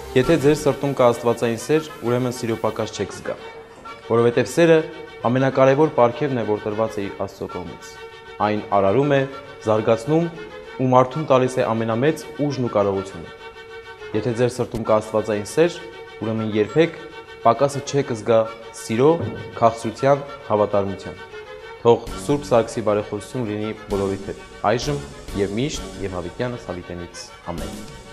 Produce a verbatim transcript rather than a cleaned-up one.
Եթե ձեր սրտում կա աստվածային սեր, ուրեմն սիրո պակաս չեք զգա, որովհետև սերը ամենակարևոր պարգևն է, որ տրված է Աստծո կողմից։ Այն արարում է, զարգացնում ու մարդուն տալիս է ամենամեծ ուժն ու կարողությունը։ Եթե ձեր սրտում կա աստվածային սեր, ուրեմն երբեք պակասը չեք զգա սիրո, քաղցրության, հավատարմության։ Թող Սուրբ Սարգսի բարեխոսություն լինի բոլորիդ հետ, այժմ և միշտ, և հավիտյանս հավիտենից։ Ամեն։